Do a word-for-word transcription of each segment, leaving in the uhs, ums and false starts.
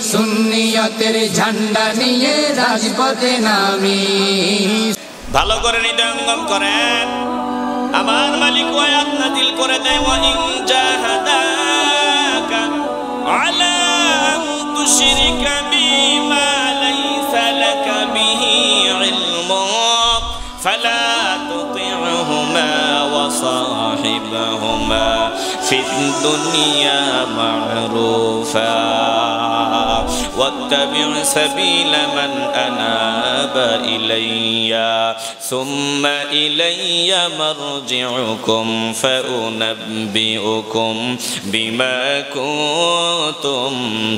সুন্নিয়তের ঝান্ডা নিয়ে রাজপথে নামি। ভালো করে হৃদয়ঙ্গম করেন। আমার মালিক আয়াত নাযিল করে দেয়, ওয়া ইন জাহাদাকা আলা আন তুশরিকা বিমা লাইসা লাকা বিহি ইলমুন ফালা তুতি'হুমা ওয়া সাহিবহুমা ফিদ দুনিয়া মা'রুফা واتبع سبيل من أناب إلي ثم إلي مرجعكم فأنبئكم بما كنتم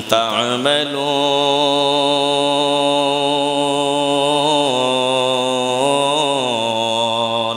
تعملون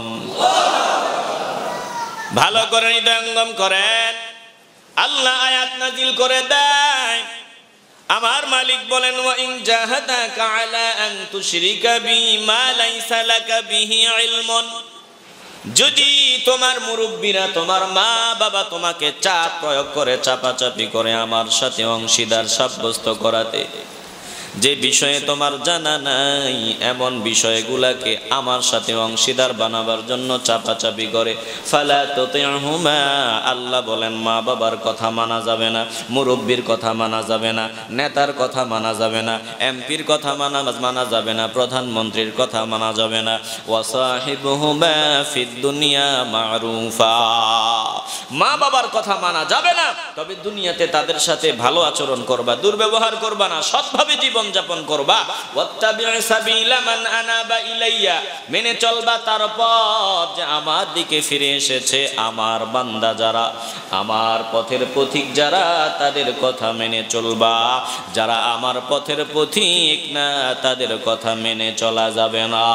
ভালো করে হৃদয়ঙ্গম করেন। আল্লাহ আয়াত নাযিল করে দেয়, আমার মালিক বলেন, ওয়া ইন জাহাদাকা আলা আন তুশরিকা বিমা লাইসা লাকা বিহি ইলমুন, যদি তোমার মুরব্বীরা তোমার মা বাবা তোমাকে চাপ প্রয়োগ করে চাপাচাপি করে আমার সাথে অংশীদার সাব্যস্ত করাতে, যে বিষয়ে তোমার জানা নাই এমন বিষয়গুলাকে আমার সাথে অংশীদার বানাবার জন্য চাপাচাপি করে, ফালা তুতি'হুমা, আল্লাহ বলেন মা বাবার কথা মানা যাবে না, মুরব্বীর কথা মানা যাবে না, নেতার কথা মানা যাবে না, এমপির কথা মানা মানা যাবে না, প্রধানমন্ত্রীর কথা মানা যাবে না। ওয়া সাহিবহুমা ফিদ দুনিয়া মা'রুফা, মা বাবার কথা মানা যাবে না, তবে দুনিয়াতে তাদের সাথে ভালো আচরণ করবা, দুর্ব্যবহার করবা না, সৎভাবে জীবন যাপন করবা। ওয়াত্তাবি' সাবিলা মান আনাবা ইলাইয়া, মেনে চলবা তার পথ যে আমার দিকে ফিরে এসেছে, আমার বান্দা যারা, আমার পথের পথিক যারা, তাদের কথা মেনে চলবা। যারা আমার পথের পথিক না তাদের কথা মেনে চলা যাবে না।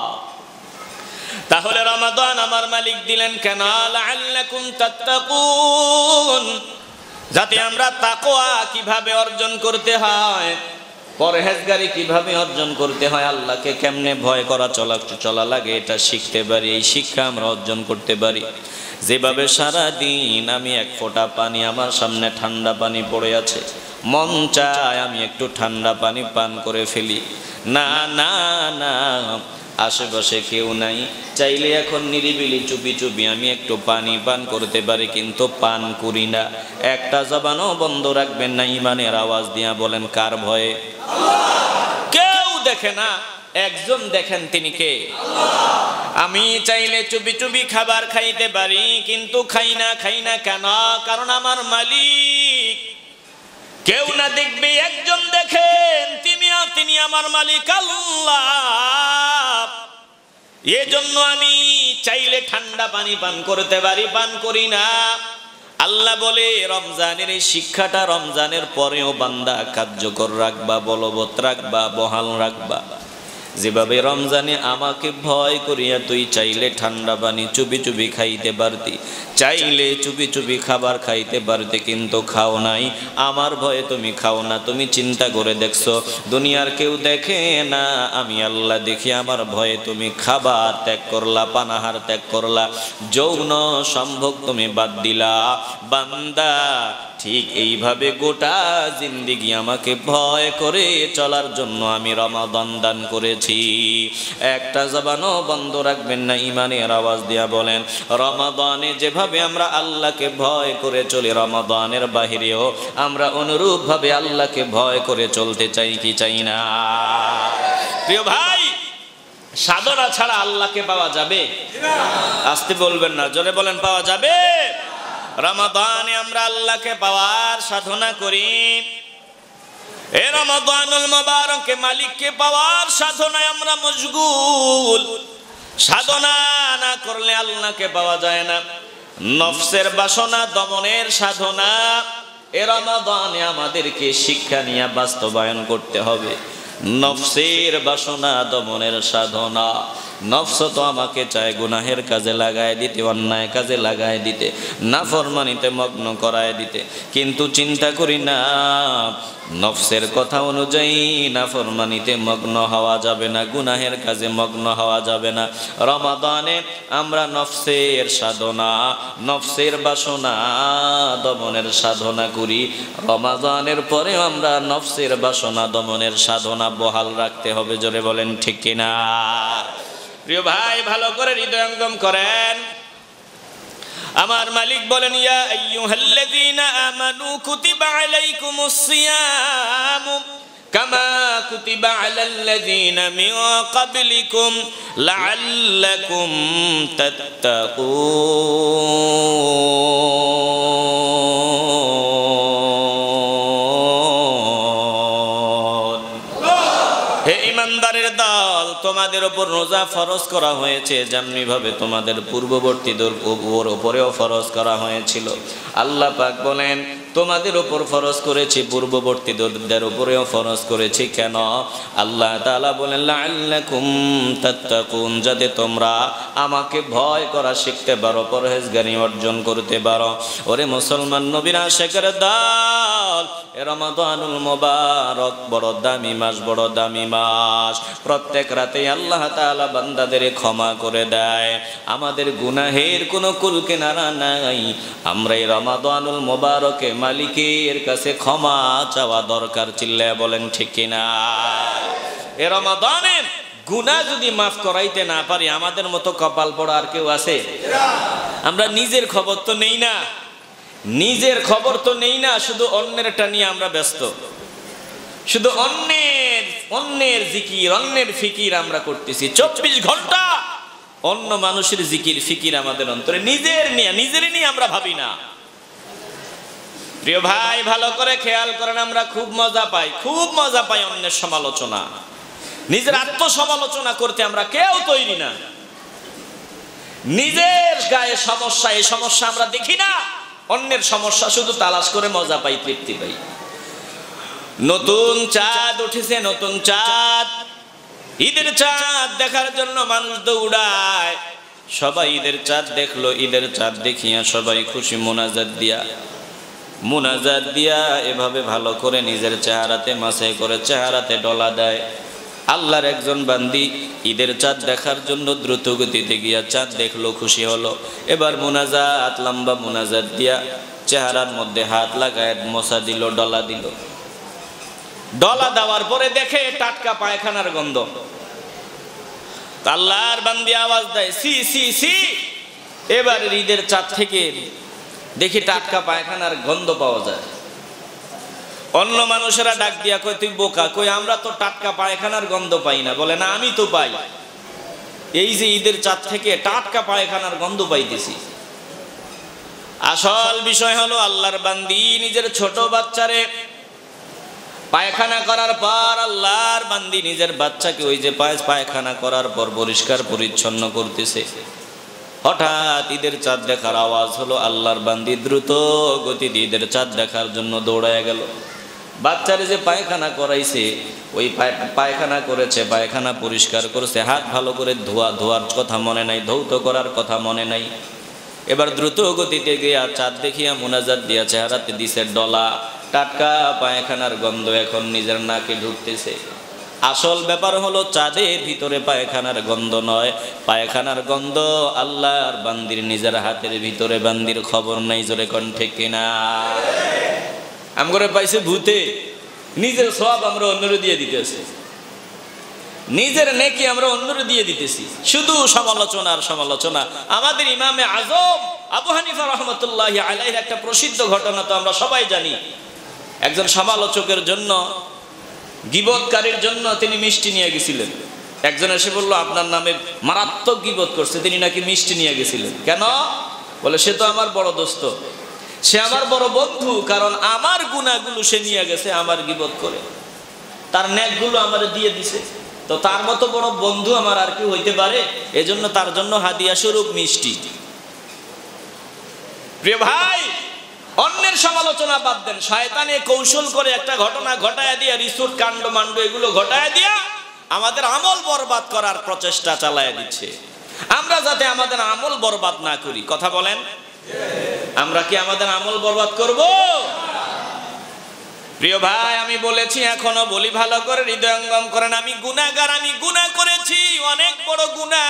তাহলে রমাদান আমার মালিক দিলেন কেন? লাআল্লাকুম তাত্তাকুন, যাতে আমরা তাকওয়া কিভাবে অর্জন করতে হয়, পরহেজগারি কিভাবে অর্জন করতে হয়, আল্লাহকে কেমনে ভয় করা চলা চলা লাগে এটা শিখতে পারি, এই শিক্ষা আমরা অর্জন করতে পারি। যেভাবে সারা দিন আমি এক ফোঁটা পানি, আমার সামনে ঠান্ডা পানি পড়ে আছে, মন চায় আমি একটু ঠান্ডা পানি পান করে ফেলি, না না না, আশেপাশে কেউ নাই, চাইলে এখন নিরিবিলি চুপি চুপি আমি একটু পানি পান করতে পারি, কিন্তু পান করি না। একটা জবানও বন্ধ রাখবেন না, ইমানের আওয়াজ দিয়া বলেন কার ভয়ে? কেউ দেখে না, একজন দেখেন, তিনি কে? আমি চাইলে চুপি চুপি খাবার খাইতে পারি, কিন্তু খাই না। খাই না কেন? কারণ আমার মালিক কেউ না দেখবে, একজন দেখেন, তিনি তিনি আমার মালিক আল্লাহ। এজন্য আমি চাইলে ঠান্ডা পানি পান করতে পারি, পান করি না। আল্লাহ বলে রমজানের এই শিক্ষাটা রমজানের পরেও বান্দা কার্যকর রাখবা, বলবৎ রাখবা, বহাল রাখবা। যেভাবে রমজানে আমাকে ভয় করিয়া তুই চাইলে ঠান্ডা পানি চুপি চুপি খাইতে পারতি, চাইলে চুপি চুপি খাবার খাইতে পারতি, কিন্তু খাও নাই। আমার ভয়ে তুমি খাও না। তুমি চিন্তা করে দেখছো, দুনিয়ার কেউ দেখে না, আমি আল্লাহ দেখি। আমার ভয়ে তুমি খাবার ত্যাগ করলা, পানাহার ত্যাগ করলা, যৌন সম্ভোগ তুমি বাদ দিলা। বান্দা ঠিক এইভাবে গোটা জিন্দেগি আমাকে ভয় করে চলার জন্য আমি রমাদান দান করেছি। একটা জবানও বন্ধ রাখবেন না, ইমানের আওয়াজ দিয়া বলেন রমাদানে যেভাবে আমরা আল্লাহকে ভয় করে চলি, রমাদানের বাহিরেও আমরা অনুরূপ ভাবে আল্লাহকে ভয় করে চলতে চাই কি চাই না? প্রিয় ভাই, সাধনা ছাড়া আল্লাহকে পাওয়া যাবে? আসতে বলবেন না, জোরে বলেন পাওয়া যাবে? রমাদানে আমরা আল্লাহকে পাওয়ার সাধনা করি। এ রমাদানুল মুবারকে মালিককে পাওয়ার সাধনায় আমরা মশগুল। সাধনা না করলে আল্লাহকে পাওয়া যায় না। নফসের বাসনা দমনের সাধনা এ রমাদানে আমাদেরকে শিক্ষা নিয়ে বাস্তবায়ন করতে হবে। নফসের বাসনা দমনের সাধনা নফস তো আমাকে চায় গুনাহের কাজে লাগায় দিতে, অন্যায় কাজে লাগায় দিতে, নাফরমানিতে মগ্ন করায় দিতে, কিন্তু চিন্তা করি না নফসের কথা অনুযায়ী নাফরমানিতে মগ্ন হওয়া যাবে না, গুনাহের কাজে মগ্ন হওয়া যাবে না। রমাদানে আমরা নফসের সাধনা, নফসের বাসনা দমনের সাধনা করি। রমাদানের পরে আমরা নফসের বাসনা দমনের সাধনা বহাল রাখতে হবে। জোরে বলেন ঠিক কিনা? প্রিয় ভাই, ভালো করে হৃদয়ঙ্গম করেন। আমার মালিক বলেন, ইয়া আইয়ুহাল্লাযীনা আমানু কুতিবা আলাইকুমুস সিয়াম কামা কুতিবা আলাল্লাযীনা মিন ক্বাবলিকুম লাআল্লাকুম তাত্তাকুন। হে ঈমানদারের দল, তোমাদের উপর রোজা ফরজ করা হয়েছে যেমনি ভাবে তোমাদের পূর্ববর্তীদের উপরেও ফরজ করা হয়েছিল। আল্লাহ পাক বলেন, তোমাদের উপর ফরজ করেছি, পূর্ববর্তীদের উপরেও ফরজ করেছি। কেন? আল্লাহ তাআলা বলেন, লাআল্লাকুম তাত্তাকুন, যাতে তোমরা আমাকে ভয় করা শিখতে পারো, পরহেজগারি অর্জন করতে পারো। ওরে মুসলমান নবীর আশিকের দল, এ রমাদানুল মুবারক বড় দামি মাস, বড় দামি মাস। প্রত্যেক রাতে আল্লাহ তাআলা বান্দাদের ক্ষমা করে দেয়, আমাদের গুনাহের কোনো কুল কিনারা নাই। আমরা এই রমাদানুল মুবারকে মালিকের কাছে ক্ষমা চাওয়া দরকার। চিল্লায়া বলেন ঠিক কিনা? এ রমাদানে গুনাহ যদি মাফ করাইতে না পারি, আমাদের মতো কপাল পড়া আর কেউ আছে? আমরা নিজের খবর তো নেই না, নিজের খবর তো নেই না, শুধু অন্যেরটা নিয়ে আমরা ব্যস্ত। শুধু অন্যের অন্যের জিকির, অন্যের ফিকির আমরা করতেছি। চব্বিশ ঘন্টা অন্য মানুষের জিকির ফিকির আমাদের অন্তরে, নিজের নিয়ে নিজের নিয়ে আমরা ভাবি না। প্রিয় ভাই, ভালো করে খেয়াল করেন, আমরা খুব মজা পাই, খুব মজা পাই অন্যের সমালোচনা। নিজের আত্মসমালোচনা করতে আমরা কেউ তৈরি না। নিজের গায়ে সমস্যা, এই সমস্যা আমরা দেখি না, অন্যের সমস্যা শুধু তালাশ করে মজা পাই, তৃপ্তি পাই। নতুন চাঁদ উঠেছে, নতুন চাঁদ, ঈদের চাঁদ দেখার জন্য মানুষ দৌড়ায়। সবাই ঈদের চাঁদ দেখলো, ঈদের চাঁদ দেখিয়া সবাই খুশি, মোনাজাত দিয়া মোনাজাত দিয়া এভাবে ভালো করে নিজের চেহারাতে মাসাই করে চেহারাতে ডলা দেয়। আল্লাহর একজন বান্দি ঈদের চাঁদ দেখার জন্য দ্রুত গতিতে গিয়া চাঁদ দেখলো, খুশি হলো। এবার মোনাজাত, লম্বা মোনাজাত দিয়া চেহারার মধ্যে হাত লাগায় মশা দিল, ডলা দিল। ডলা দেওয়ার পরে দেখে টাটকা পায়খানার গন্ধ। আল্লাহর বান্দি আওয়াজ দেয়, সি সি সি। এবার ঈদের চাঁদ থেকে দেখি টাটকা পায়খানার গন্ধ পাওয়া যায়। অন্য মানুষেরা ডাক দিয়া কই, তুই বোকা, কই আমরা তো টাটকা পায়খানার গন্ধ পাই না। বলে, না আমি তো পাই, এই যে ঈদের চাঁদ থেকে টাটকা পায়খানার গন্ধ পাইতেছি। আসল বিষয় হলো, আল্লাহর বান্দি নিজের ছোট বাচ্চারে পায়খানা করার পর, আল্লাহর বান্দি নিজের বাচ্চাকে ওই যে পায়খানা করার পর পরিষ্কার পরিচ্ছন্ন করতেছে। হঠাৎ ঈদের চাঁদ দেখার আওয়াজ হলো, আল্লাহর বান্দি দ্রুত গতিতে ঈদের চাঁদ দেখার জন্য দৌড়ায় গেল। বাচ্চারে যে পায়খানা করাইছে, ওই পায়খানা করেছে, পায়খানা পরিষ্কার করেছে, হাত ভালো করে ধোয়া ধোয়ার কথা মনে নাই, ধৌত করার কথা মনে নাই। এবার দ্রুত গতিতে গিয়া চাঁদ দেখিয়া মোনাজাত দিয়া চেহারাতে দিছে ডলা। টাটকা পায়খানার গন্ধ এখন নিজের নাকে ঢুকতেছে। আসল ব্যাপার হলো, চাঁদের ভিতরে পায়খানার গন্ধ নয়, পায়খানার গন্ধ আল্লাহর বান্দির নিজের হাতের ভিতরে। বান্দির খবর নাই। জোরে কোন ঠিক কিনা? আমরা পাইছে ভূতে, নিজের সব আমরা অন্যরে দিয়ে দিতেছি, নিজের নেকি আমরা অন্যরে দিয়ে দিতেছি। শুধু সমালোচনা আর সমালোচনা। আমাদের ইমামে আজম আবু হানিফা রহমতুল্লাহি আলাইহির একটা প্রসিদ্ধ ঘটনা তো আমরা সবাই জানি। একজন সমালোচকের জন্য, গীবতকারীর জন্য তিনি মিষ্টি নিয়ে গেছিলেন। একজন এসে বলল, আপনার নামে মারাত্মক গীবত করছে, তিনি নাকি মিষ্টি নিয়ে গেছিলেন। কেন? বলে, সে তো আমার বড় দোস্ত, সে আমার বড় বন্ধু, কারণ আমার গুনাহগুলো সে নিয়ে গেছে আমার গীবত করে, তার নেকগুলো আমার দিয়ে দিছে, তো তার মতো বড় বন্ধু আমার আর কি হইতে পারে? এজন্য তার জন্য হাদিয়া স্বরূপ মিষ্টি। প্রিয় ভাই, অন্যের সমালোচনা বাদ দেন, শয়তানে কৌশল করে একটা ঘটনা ঘটায় দিয়া, রিসুট কাণ্ড মান্ড এগুলো ঘটায় দিয়া আমাদের আমল বরবাদ করার প্রচেষ্টা চালায় দিচ্ছে। আমরা যাতে আমাদের আমল বরবাদ না করি, কথা বলেন, আমরা কি আমাদের আমল বরবাদ করব? প্রিয় ভাই, আমি বলেছি, এখনো বলি, ভালো করে হৃদয়ঙ্গম করেন, আমি গুনাহগার, আমি গুনাহ করেছি, অনেক বড়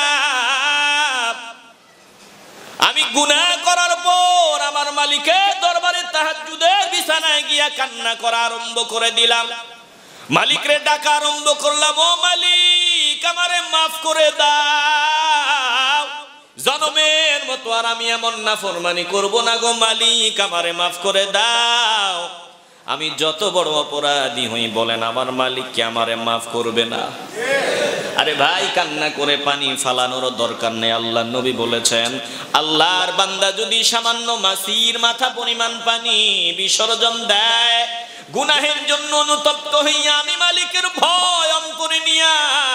গুনাহ। আমি গুনাহ করার পর আমার মালিকের দরবারে তাহাজ্জুদের বিছানায় গিয়া কান্না করা আরম্ভ করে দিলাম। মালিকরে ডাকা আরম্ভ করলাম, ও মালিক, আমারে মাফ করে দাও, জনমের মতো আর আমি এমন নাফরমানি করব না গো মালিক, আমারে মাফ করে দাও। আমি যত বড় অপরাধী হই বলেন, আমার মালিক কি আমারে মাফ করবে না? আরে ভাই, কান্না করে পানি ফালানোর দরকার নেই। আল্লাহ নবী বলেছেন, আল্লাহর বান্দা যদি সামান্য মাছির মাথা পরিমাণ পানি বিসর্জন দেয়, গুনাহের জন্য অনুতপ্ত হইয়া আমি মালিকের ভয় অন্তরে নিয়া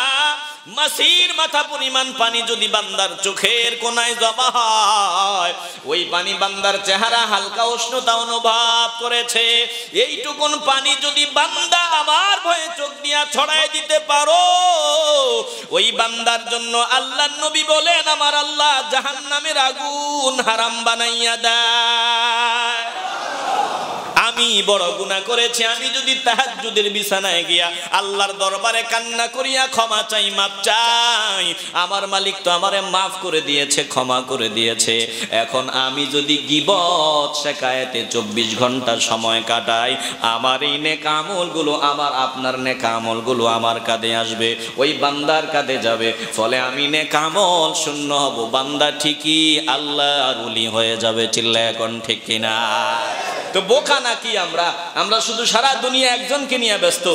মাছির মাথা পরিমাণ পানি যদি বান্দার চোখের কোনায় জমা হয়, ওই পানি বান্দার চেহারা হালকা উষ্ণতা অনুভব করেছে, এইটুকুন পানি যদি বান্দা আমার ভয়ে চোখ দিয়া ছড়ায় দিতে পারো, ওই বান্দার জন্য আল্লাহর নবী বলেন, আমার আল্লাহ জাহান্নামের আগুন হারাম বানাইয়া দেয়। আমি বড় গুনাহ করেছি, আমি যদি তাহাজ্জুদের বিছানায় গিয়া আল্লাহর দরবারে কান্না করিয়া ক্ষমা চাই, মাপ চাই, আমার মালিক তো আমারে মাফ করে দিয়েছে, ক্ষমা করে দিয়েছে। এখন আমি যদি গীবত শিকায়েতে চব্বিশ ঘন্টা সময় কাটাই, আমার এই নেক আমলগুলো, আমার আপনার নেক আমলগুলো আমার কাঁধে আসবে, ওই বান্দার কাঁধে যাবে, ফলে আমি নেক আমল শূন্য হব, বান্দা ঠিকই আল্লাহর ওলি হয়ে যাবে। চিল্লায় এখন ঠিক কিনা? তো বোকা নাকি আমরা? আমরা শুধু সারা দুনিয়া একজনকে নিয়ে ব্যস্ত।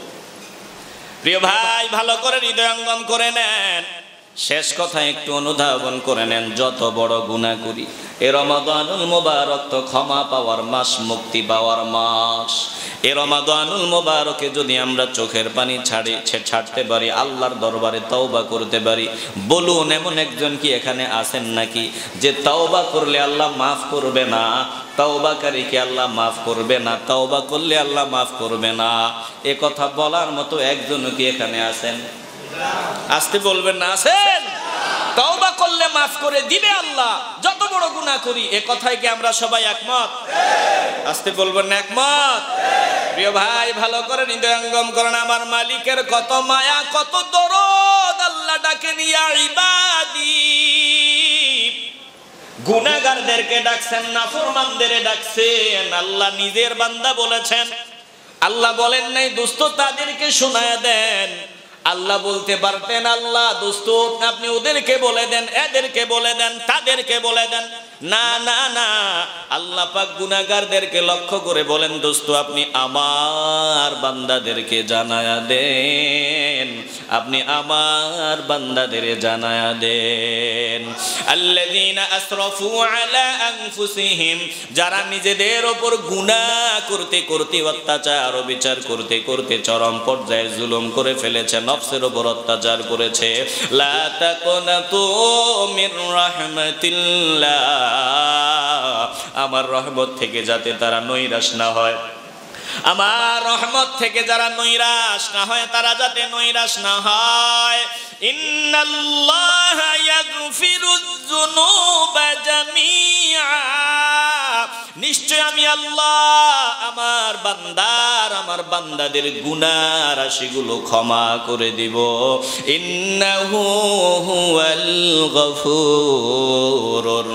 প্রিয় ভাই, ভালো করে হৃদয়ঙ্গম করে নেন, শেষ কথা একটু অনুধাবন করে নেন। যত বড় গুনাহ করি, এ রমাদানুল মুবারক তো ক্ষমা পাওয়ার মাস, মুক্তি পাওয়ার মাস। এ রমাদানুল মুবারকে যদি আমরা চোখের পানি ছাড়ি ছাড়তে পারি, আল্লাহর দরবারে তওবা করতে পারি, বলুন এমন একজন কি এখানে আছেন নাকি যে তওবা করলে আল্লাহ মাফ করবে না? তওবাকারীকে আল্লাহ মাফ করবে না, তওবা করলে আল্লাহ মাফ করবে না, এ কথা বলার মতো একজন কি এখানে আছেন? আসতে বলবেন না, আছেন? তওবা করলে মাফ করে দিবে আল্লাহ, যত বড় গুনাহ করি, এ কথায় কি আমরা সবাই একমত? আসতে বলবেন না একমত? প্রিয় ভাই, ভালো করে হৃদয়ঙ্গম করেন, আমার মালিকের কত মায়া, কত দরদ, আল্লাহ ডাকেন ইয়া ইবাদি। গুনাহগারদেরকে ডাকছেন, নাফরমানদের ডাকছেন। আল্লাহ নিজের বান্দা বলেছেন, আল্লাহ বলেন নাই দোস্ত তাদেরকে শোনায়া দেন। আল্লাহ বলতে পারতেন, আল্লাহ দোস্ত আপনি ওদেরকে বলে দেন, এদেরকে বলে দেন, তাদেরকে বলে দেন। না না না, আল্লাহ পাক গুনাহগারদেরকে লক্ষ্য করে বলেন, দোস্ত আপনি আমার বান্দাদেরকে জানায়া দেন, আপনি আমার বান্দাদের জানায়া দেন। আল্লাযীনা আসরাফু আলা আনফুসিহিম, যারা নিজেদের উপর গুনাহ করতে করতে, অত্যাচার ও বিচার করতে করতে চরম পর্যায়ে জুলুম করে ফেলেছে, নফসের উপর অত্যাচার করেছে। লা তাকুনাতু মির রাহমাতিল্লাহ, আমার রহমত থেকে যাতে তারা নৈরাশ না হয়, আমার রহমত থেকে যারা নৈরাশ না হয়, তারা যাতে নৈরাশ না হয়। ইন্নাল্লাহা ইয়াগফিরুয যুনুবা জামিআ, নিশ্চয় আমি আল্লাহ আমার বান্দার, আমার বান্দাদের গুনাহ রাশিগুলো ক্ষমা করে দিব। ইন্নাহু হুয়াল গফুরুর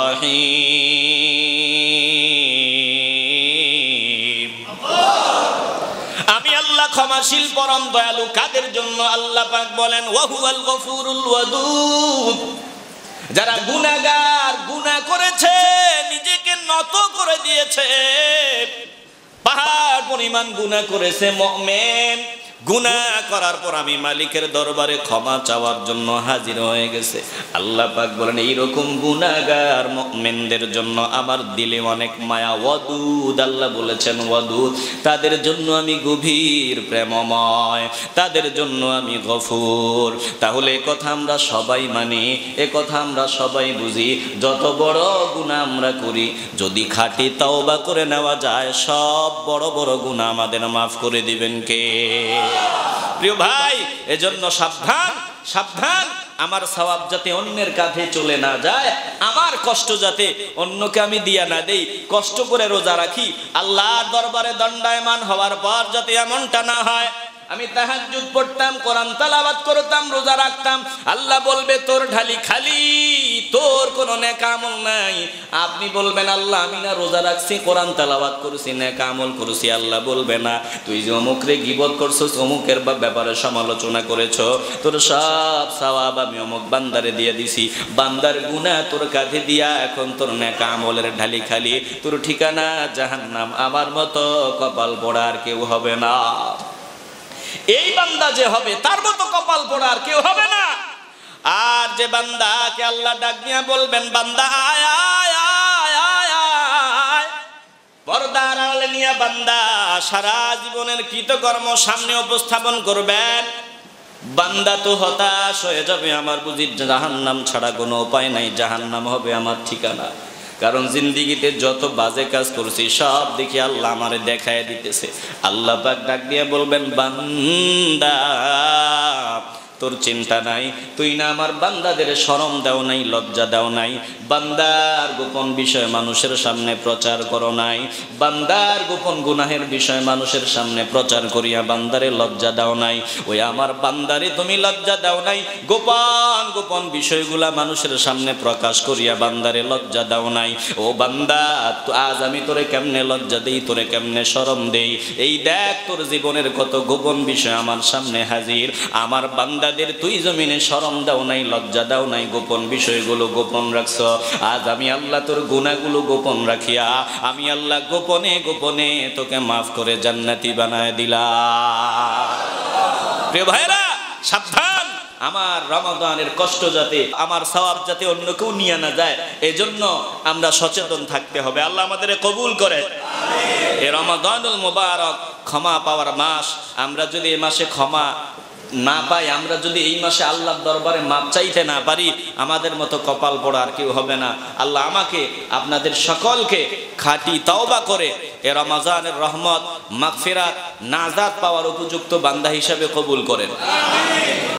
রহিম, আমি আল্লাহ ক্ষমাশীল পরম দয়ালু। কাদের জন্য? আল্লাহ পাক বলেন ওয়া হুয়াল গফুরুল ওয়াদুদ, যারা গুনাহগার, গুনাহ করেছে, নিজেকে নত করে দিয়েছে, পাহাড় পরিমাণ গুনাহ করেছে, মুমিন গুনাহ করার পর আমি মালিকের দরবারে ক্ষমা চাওয়ার জন্য হাজির হয়ে গেছে। আল্লাহ পাক বলেন এইরকম গুনাহগার মুমিনদের জন্য আমার দিলে অনেক মায়া। ওয়াদুদ, আল্লাহ বলেছেন ওয়াদুদ, তাদের জন্য আমি গভীর প্রেমময়, তাদের জন্য আমি গফুর। তাহলে এ কথা আমরা সবাই মানি, এ কথা আমরা সবাই বুঝি। যত বড় গুনাহ আমরা করি, যদি খাঁটি তওবা করে নেওয়া যায়, সব বড় বড় গুনাহ আমাদের মাফ করে দিবেন কে? প্রিয় ভাই, এজন্য সাবধান সাবধান, আমার সওয়াব যাতে অন্যের কাঁধে চলে না যায়, আমার কষ্ট যাতে অন্যকে আমি দিয়া না দেই। কষ্ট করে রোজা রাখি, আল্লাহর দরবারে দণ্ডায়মান হওয়ার পর যাতে এমনটা না হয় আমি তাহাজ্জুদ পড়তাম, কোরআন তেলাওয়াত করতাম, রোজা রাখতাম, আল্লাহ বলবে তোর ঢালি খালি, তোর কোনো নেক আমল নাই। আপনি বলবেন আল্লাহ আমি না রোজা রাখছি, কোরআন তেলাওয়াত করছি, নেক আমল করছি, আল্লাহ বলবে না তুই যে অমুকরে গীবত করছস, অমুকের ব্যাপারে সমালোচনা করেছো, তোর সব সওয়াব আমি অমুক বান্দারে দিয়ে দিছি, বান্দার গুনাহ তোর কাঁধে দিয়া এখন তোর নেক আমলের ঢালি খালি, তোর ঠিকানা জাহান্নাম, আমার মতো কপাল পোড়া আর কেউ হবে না। এই বান্দা যে হবে তার মতো কপাল পোড়া আর কেউ হবে না। আর যে বান্দাকে আল্লাহ ডাক দিয়া বলবেন বান্দা আয় আয় আয় আয় আয়, পর্দার আড়ালে নিয়ে বান্দা সারা জীবনের কৃতকর্ম সামনে উপস্থাপন করবেন, বান্দা তো হতাশ হয়ে যাবে, আমার বুঝি জাহান্নাম ছাড়া কোনো উপায় নাই, জাহান্নাম হবে আমার ঠিকানা। কারণ জিন্দিগিতে যত বাজে কাজ করছি সব দেখি আল্লাহ আমারে দেখায় দিতেছে। আল্লাহ পাক ডাক দিয়ে বলবেন বান্দা তোর চিন্তা নাই, তুই না আমার বান্দাদের শরম দাও নাই, লজ্জা দাও নাই, বান্দার গোপন বিষয় মানুষের সামনে প্রচার করো নাই, বান্দার গোপন গুনাহের বিষয় মানুষের সামনে প্রচার করিয়া বান্দারে লজ্জা দাও নাই, ওই আমার বান্দারে তুমি লজ্জা দাও নাই, গোপন গোপন বিষয়গুলা মানুষের সামনে প্রকাশ করিয়া বান্দারে লজ্জা দাও নাই। ও বান্দা আজ আমি তোরে কেমনে লজ্জা দেই, তোরে কেমনে শরম দেই, এই দেখ তোর জীবনের কত গোপন বিষয় আমার সামনে হাজির, আমার বান্দা তুই জমিনে শরম দাও নাই, লজ্জা দাও নাই, গোপন বিষয়গুলো গোপন রাখছ, আজ আমি আল্লাহ তোর গুনাহগুলো গোপন রাখিয়া আমি আল্লাহ গোপনে গোপনে তোকে মাফ করে জান্নাতি বানায় দিলাম। প্রিয় ভাইরা সাবধান, আমার রমাদানের কষ্ট যাতে আমার সওয়াব যাতে অন্য কেউ নিয়ে না যায়, এজন্য আমরা সচেতন থাকতে হবে। আল্লাহ আমাদের কবুল করে। এই রমাদানুল মুবারক ক্ষমা পাওয়ার মাস, আমরা যদি এই মাসে ক্ষমা না পাই, আমরা যদি এই মাসে আল্লাহর দরবারে মাপ চাইতে না পারি, আমাদের মতো কপাল পোড়া আর কেউ হবে না। আল্লাহ আমাকে আপনাদের সকলকে খাঁটি তওবা করে এ রমজানের রহমত, মাগফিরাত, নাজাত পাওয়ার উপযুক্ত বান্দা হিসাবে কবুল করেন।